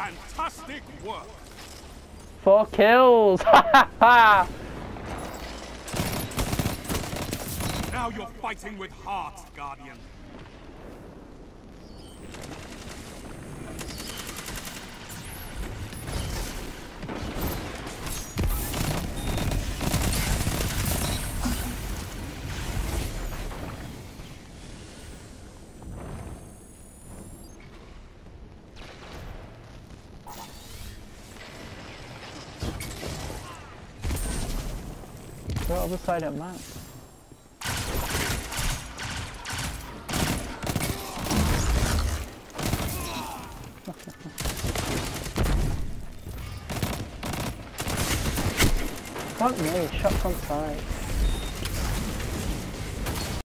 Fantastic work. 4 kills. Now you're fighting with heart, Guardian. The other side of map. Fuck me, shot from side.